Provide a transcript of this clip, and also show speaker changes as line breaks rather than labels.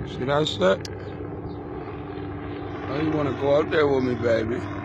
See that shit? Oh, you wanna go up there with me, baby?